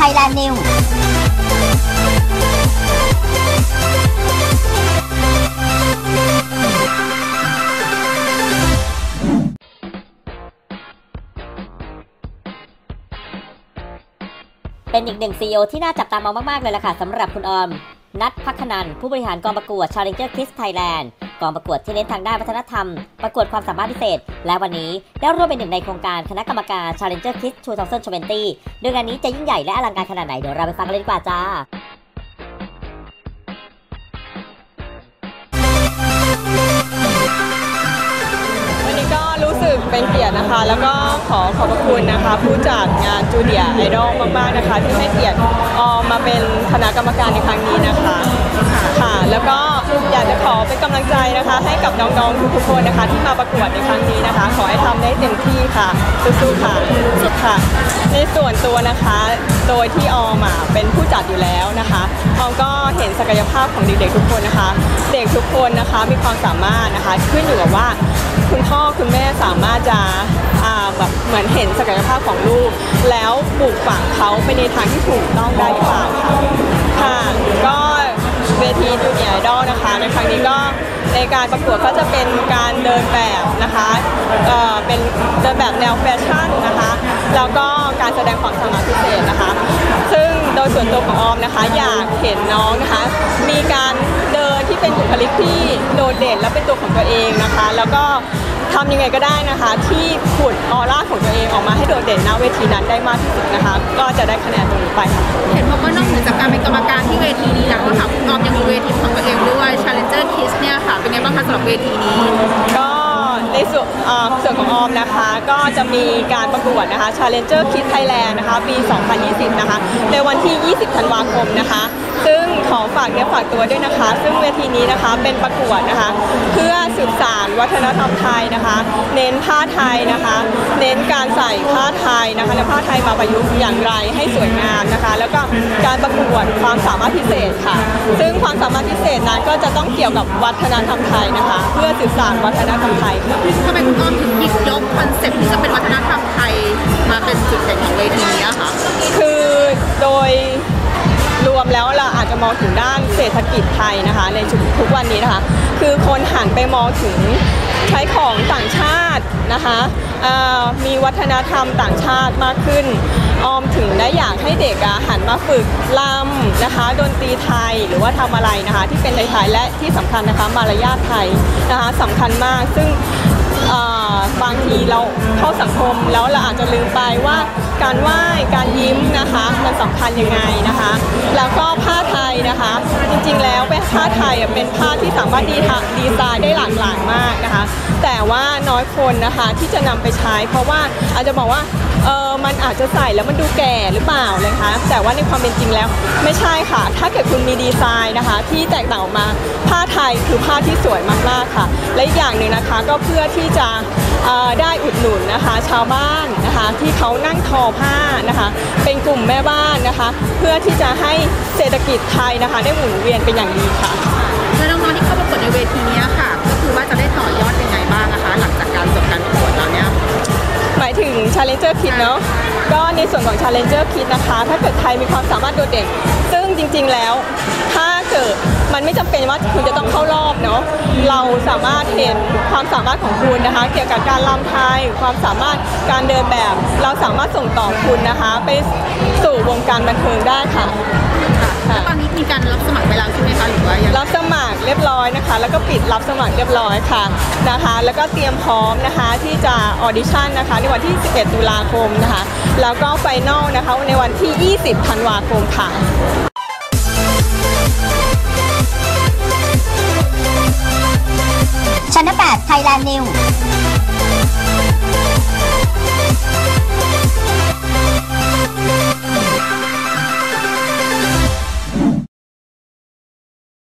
Thailand Newsเป็นอีกหนึ่ง CEO ที่น่าจับตามองมากๆเลยล่ะค่ะสำหรับคุณออมนัท ภัคนันท์ผู้บริหารกองประกวด Challenger Kids Thailand กองประกวดที่เน้นทางด้านวัฒนธรรมประกวดความสามารถพิเศษและวันนี้ได้ร่วมเป็นหนึ่งในโครงการคณะกรรมการ Challenger Kids 2020 โดยงานนี้จะยิ่งใหญ่และอลังการขนาดไหนเดี๋ยวเราไปฟังกันเลยดีกว่าจ้าเป็นเกียรตินะคะแล้วก็ขอบพระคุณนะคะผู้จัดงานจูเนียร์ไอดอลมากๆนะคะที่ให้เกียรติออมมาเป็นคณะกรรมการในครั้งนี้นะคะค่ะแล้วก็อยากจะขอเป็นกำลังใจนะคะให้กับน้องๆทุกๆคนนะคะที่มาประกวดในครั้งนี้นะคะขอให้ทำได้เต็มที่ค่ะสู้ๆค่ะสุดค่ะในส่วนตัวนะคะโดยที่ออมเป็นผู้จัดอยู่แล้วนะคะออมก็เห็นศักยภาพของเด็กๆทุกคนนะคะเด็กทุกคนนะคะมีความสามารถนะคะขึ้นอยู่กับว่าคุณพ่อคุณแม่สามารถจะแบบเหมือนเห็นศักยภาพของลูกแล้วปลูกฝังเขาไปในทางที่ถูกต้องได้หรือเปล่าค่ะก็เวทีจูเนียร์ไอดอลนะคะในครั้งนี้ก็ในการประกวดก็จะเป็นการเดินแบบนะคะเป็นเดินแบบแนวแฟชั่นนะคะแล้วก็การแสดงความสามารถพิเศษนะคะซึ่งโดยส่วนตัวของออมนะคะอยากเห็นน้องนะคะมีการเดินที่เป็นบุคลิกที่โดดเด่นและเป็นตัวของตัวเองนะคะแล้วก็ทำยังไงก็ได้นะคะที่ขุดออร่าของตัวเองออกมาให้โดดเด่นณเวทีนั้นได้มากที่สุดนะคะก็จะได้คะแนนตรงนี้ไปค่ะเห็นบอกว่านอกจากการเป็นกรรมการที่เวทีนี้แล้วค่ะคุณออมยังมีเวทีของตัวเองด้วย Challenger Kids เนี่ยค่ะเป็นไงบ้างคะสำหรับเวทีนี้ก็ในส่วนของออมนะคะก็จะมีการประกวดนะคะ Challenger Kids Thailand นะคะปี 2020 นะคะในวันที่ 20 ธันวาคมนะคะซึ่งขอฝากเนื้อฝากตัวด้วยนะคะซึ่งเวทีนี้นะคะเป็นประกวดนะคะเพื่อสืบสานวัฒนธรรมไทยนะคะเน้นผ้าไทยนะคะเน้นการใส่ผ้าไทยนะคะและผ้าไทยมาประยุกต์อย่างไรให้สวยงามนะคะแล้วก็การประกวดความสามารถพิเศษค่ะซึ่งความสามารถพิเศษนั้นก็จะต้องเกี่ยวกับวัฒนธรรมไทยนะคะเพื่อสืบสานวัฒนธรรมไทยค่ะทำไมคุณออมถึงหยิบยกคอนเซ็ปต์ที่จะเป็นวัฒนธรรมไทยมาเป็นจุดเด่นของเวทีนี้คะคือโดยรวมแล้วเราอาจจะมองถึงด้านเศรษฐกิจไทยนะคะในทุกวันนี้นะคะคือคนหันไปมองถึงใช้ของต่างชาตินะคะมีวัฒนธรรมต่างชาติมากขึ้นออมถึงได้อยากให้เด็กหันมาฝึกรำนะคะดนตรีไทยหรือว่าทำอะไรนะคะที่เป็นไทยๆและที่สำคัญนะคะมารยาทไทยนะคะสำคัญมากซึ่งบางทีเราเข้าสังคมแล้วเราอาจจะลืมไปว่าการไหว้การยิ้มนะคะมันสำคัญยังไงนะคะแล้วก็ผ้าไทยนะคะจริงๆแล้วผ้าไทยเป็นผ้าที่สามารถดีไซน์ได้หลากหลายมากนะคะแต่ว่าน้อยคนนะคะที่จะนำไปใช้เพราะว่าอาจจะบอกว่ามันอาจจะใส่แล้วมันดูแก่หรือเปล่าเลยคะแต่ว่าในความเป็นจริงแล้วไม่ใช่ค่ะถ้าเกิดคุณมีดีไซน์นะคะที่แตกต่างออกมาผ้าไทยคือผ้าที่สวยมากๆค่ะและอีกอย่างหนึ่งนะคะก็เพื่อที่จะได้อุดหนุนนะคะชาวบ้านนะคะที่เขานั่งทอผ้านะคะเป็นกลุ่มแม่บ้านนะคะเพื่อที่จะให้เศรษฐกิจไทยนะคะได้หมุนเวียนเป็นอย่างดีค่ะและน้องๆที่เข้าประกวดในเวทีนี้ค่ะก็คือว่าจะได้ต่อยอดยังไงบ้างนะคะหลังจากการจบการประกวดแล้วเนี่ยหมายถึง Challenger Kids เนาะก็ในส่วนของ Challenger Kids นะคะถ้าเกิดใครมีความสามารถโดดเด่นซึ่งจริงๆแล้วถ้าเกิดมันไม่จำเป็นว่าคุณจะต้องเข้ารอบเนาะเราสามารถเห็นความสามารถของคุณนะคะเกี่ยวกับการรำไทยความสามารถการเดินแบบเราสามารถส่งต่อคุณนะคะไปสู่วงการบันเทิงได้ค่ะตอนนี้มีการรับสมัครไปแล้วใช่ไหมคะหรือว่ายังรับสมัครเรียบร้อยนะคะแล้วก็ปิดรับสมัครเรียบร้อยค่ะนะคะแล้วก็เตรียมพร้อมนะคะที่จะออดิชั่นนะคะในวันที่ 11 ตุลาคมนะคะแล้วก็ไฟนอลนะคะในวันที่ 20 ธันวาคมค่ะ Channel 8 Thailand News